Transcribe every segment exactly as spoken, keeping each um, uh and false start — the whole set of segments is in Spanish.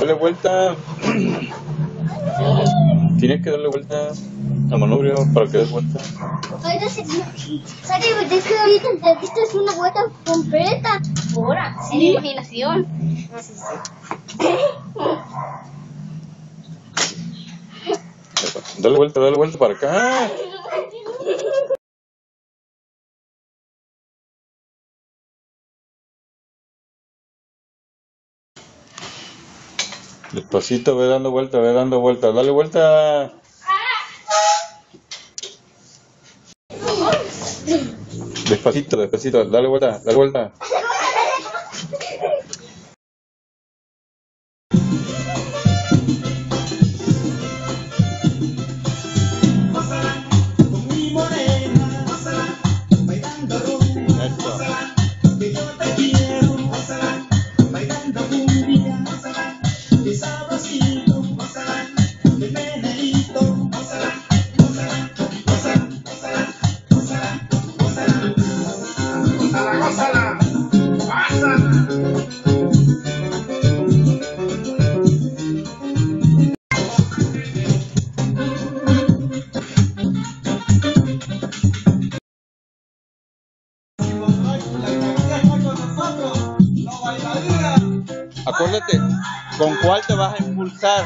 Dale vuelta. Tienes que darle vuelta al manubrio para que des vuelta. Ahorita se... ¿Sabes? Es que ahorita te diste una vuelta completa. Ahora, ¿Sí? en imaginación. Dale vuelta, dale vuelta para acá. Despacito, ve dando vuelta, ve dando vuelta. Dale vuelta. Despacito, despacito. Dale vuelta, dale vuelta. Acuérdate, ¿con cuál te vas a impulsar?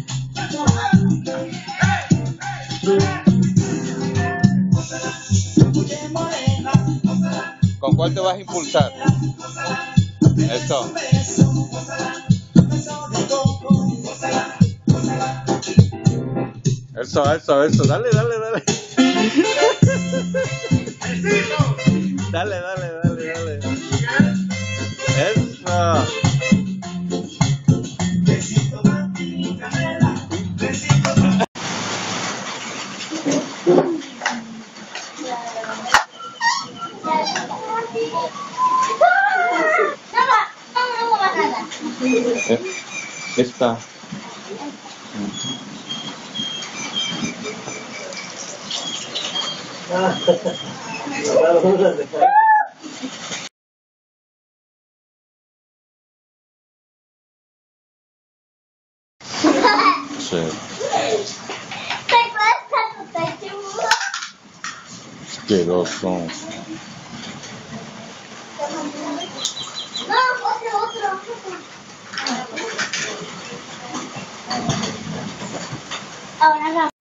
¿Con cuál te vas a impulsar? Eso. Eso, eso, eso. Dale, dale, dale. Dale, dale, dale, dale. Eso. Esta. Sí. Asqueroso. No, otro, otro, otro. Ahora no.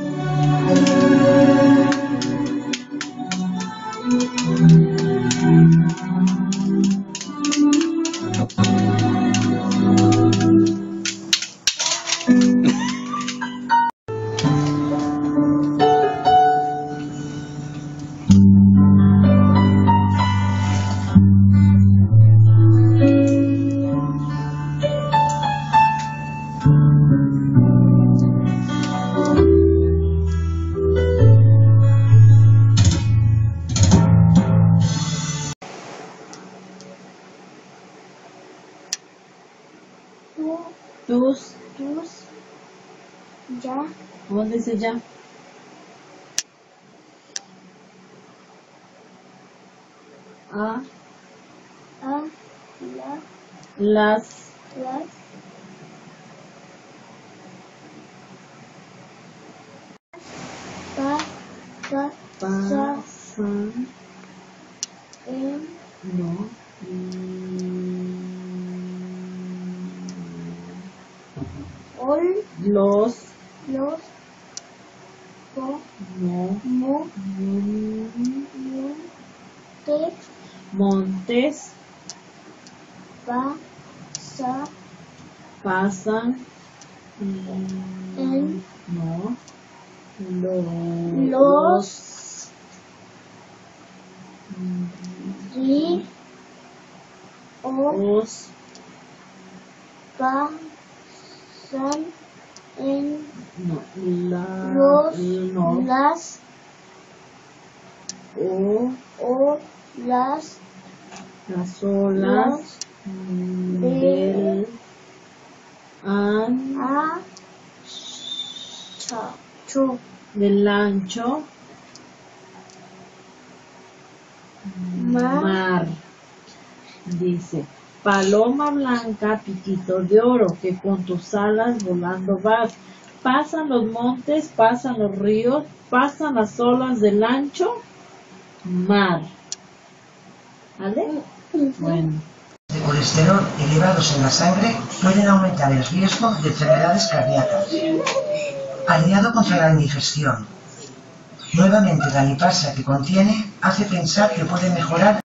Tus. Tus. Ya. ¿Cómo dice ya? A. A. La. Las. Las. Pa. Pa. Sa. Pasan. En. No. Ol. Los. Los. Po. No. Mo. Mon- Mo. Te. Montes. Pa. Sa. Pasan. En. No. Los. Los. Ri. O. Os. Pa. San. En. No. La. Los. No. Las. O. O. Las. Las olas. Del. An. A. Cha. Chu. Del ancho. Ma. Mar. Dice. Paloma blanca, piquito de oro, que con tus alas volando vas. Pasan los montes, pasan los ríos, pasan las olas del ancho mar. ¿Vale? Bueno. De colesterol elevados en la sangre pueden aumentar el riesgo de enfermedades cardíacas. Aliado contra la indigestión. Nuevamente la lipasa que contiene hace pensar que puede mejorar